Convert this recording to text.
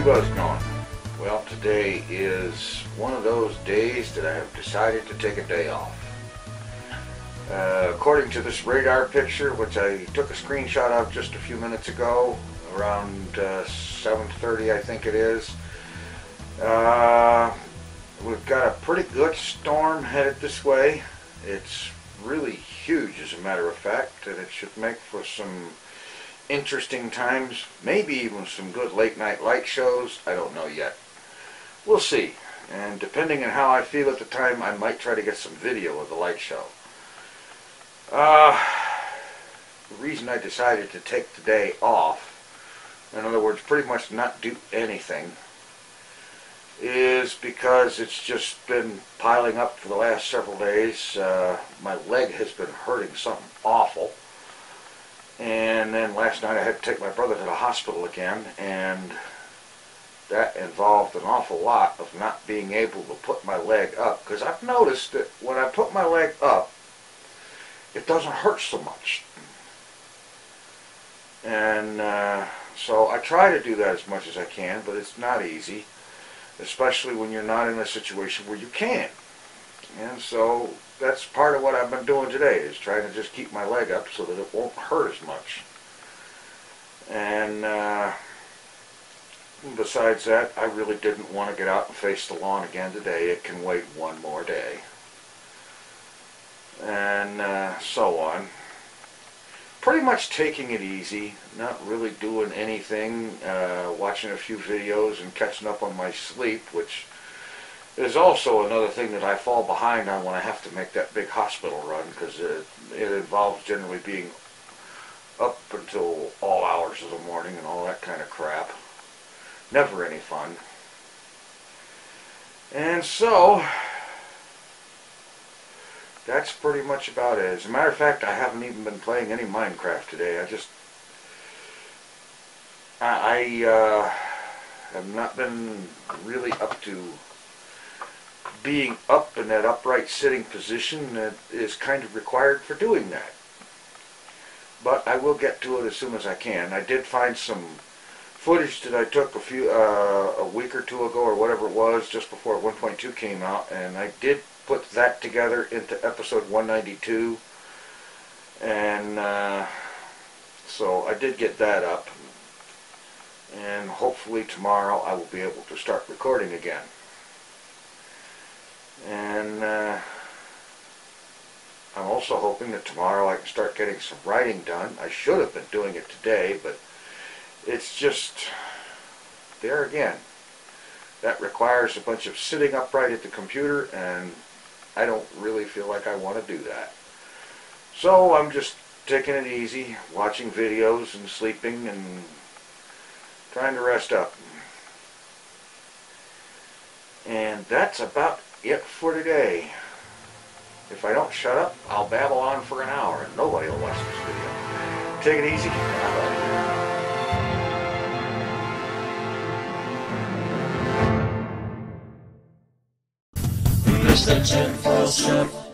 guys going? Well, today is one of those days that I have decided to take a day off. According to this radar picture, which I took a screenshot of just a few minutes ago, around 7:30 I think it is, we've got a pretty good storm headed this way. It's really huge, as a matter of fact, and it should make for some interesting times, maybe even some good late night light shows. I don't know yet. We'll see, and depending on how I feel at the time, I might try to get some video of the light show. The reason I decided to take the day off, in other words pretty much not do anything, is because it's just been piling up for the last several days. My leg has been hurting something awful. And then last night I had to take my brother to the hospital again, and that involved an awful lot of not being able to put my leg up, because I've noticed that when I put my leg up, it doesn't hurt so much. And so I try to do that as much as I can, but it's not easy, especially when you're not in a situation where you can. And so that's part of what I've been doing today, is trying to just keep my leg up so that it won't hurt as much. And besides that, I really didn't want to get out and face the lawn again today. It can wait one more day. And so on. Pretty much taking it easy, not really doing anything, watching a few videos and catching up on my sleep, which is also another thing that I fall behind on when I have to make that big hospital run, because it involves generally being up until all hours of the morning and all that kind of crap. Never any fun. And so that's pretty much about it. As a matter of fact, I haven't even been playing any Minecraft today. I have not been really up to being up in that upright sitting position that is kind of required for doing that. But I will get to it as soon as I can. I did find some footage that I took a week or two ago, or whatever it was, just before 1.2 came out, and I did put that together into episode 192, and so I did get that up, and hopefully tomorrow I will be able to start recording again. And I'm also hoping that tomorrow I can start getting some writing done. I should have been doing it today, but it's just, there again, that requires a bunch of sitting upright at the computer, and I don't really feel like I want to do that. So I'm just taking it easy, watching videos and sleeping and trying to rest up. And that's about it for today. If I don't shut up, I'll babble on for an hour and nobody will watch this video. Take it easy, and I'm out of here. Mr. TinFoilChef.